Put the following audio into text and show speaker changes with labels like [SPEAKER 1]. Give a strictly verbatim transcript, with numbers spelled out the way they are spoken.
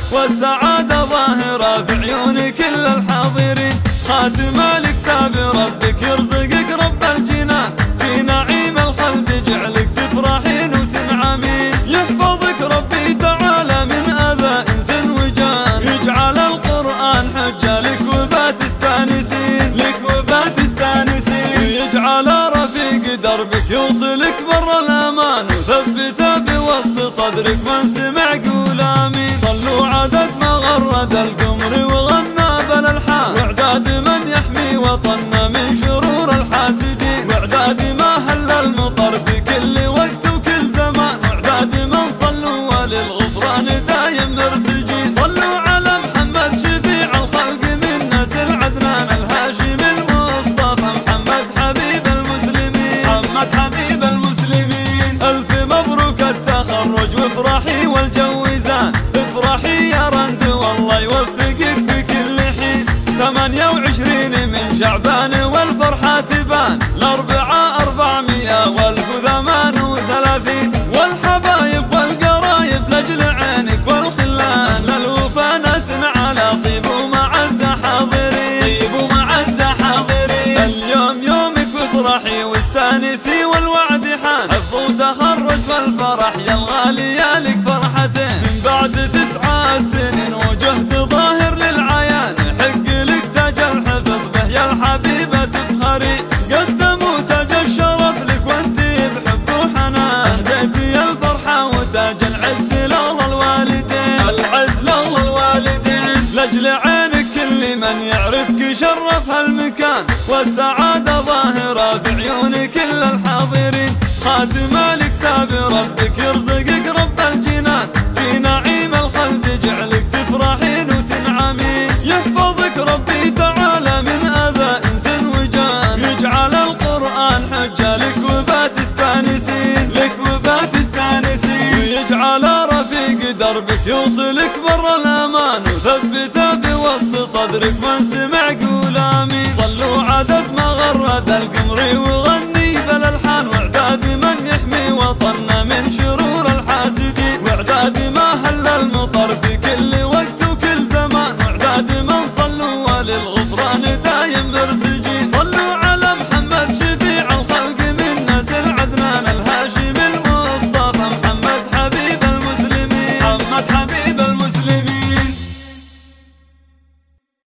[SPEAKER 1] والسعادة ظاهرة بعيون كل الحاضرين. خاتم الكتاب ربك يرزقك رب الجنان، في نعيم الخلد يجعلك تفرحين وتنعمين. يحفظك ربي تعالى من أذى إنس وجان، يجعل القرآن حجة لك وبتستانسين، لك وبتستانسين. يجعل رفيق دربك يوصلك بر الأمان، وثبته بوسط صدرك من سمع قول آمين. صلوا عدد ما غرد القمر وغنى بالألحان، واعداد من يحمي وطننا من شرور الحاسدين. واعداد ما هل المطر في كل وقت وكل زمان، واعداد من صلوا وللغفران دايم مرتجي. صلوا على محمد شفيع الخلق من نسل عدنان الهاشم المصطفى، محمد حبيب المسلمين، محمد حبيب المسلمين. ألف مبروك التخرج وافرحي والجو زان، افرحي يا رند والله يوفقك بكل حين. ثمانية وعشرين من شعبان والفرحة تبان، الأربعاء أربعمية والف وثمان وثلاثين. والحبايب والقرايب لأجل عينك والخلان، للوفا نسن على طيب ومعزة حاضرين، طيب ومعزة حاضرين. اليوم يومك وافرحي واستانسي والوعد حان، حفظ وتخرج والفرح يا الغالية لك فرحتين. من بعد تسعة سنين وجهد ظاهر للعيان، يحق لك تاج الحفظ به يا الحبيبة تفخري. قدموا تاج الشرف لك وانتي بحب وحنان، اهديتي الفرحة وتاج العز لله الوالدين، العز لله الوالدين. لاجل عينك كل من يعرفك شرف هالمكان، والسعادة ظاهرة بعيون كل الحاضرين. خاتم الكتاب ربك يرزقك رب الجنان، في نعيم الخلد يجعلك تفرحين وتنعمين. يحفظك ربي تعالى من أذى إنس وجان، يجعل القرآن حجة لك وبتستانسين، لك وبتستانسين. ويجعل رفيق دربك يوصلك بر الأمان، وثبته بوسط صدرك من سمع قول آمين. صلوا عدد ما غرد القمر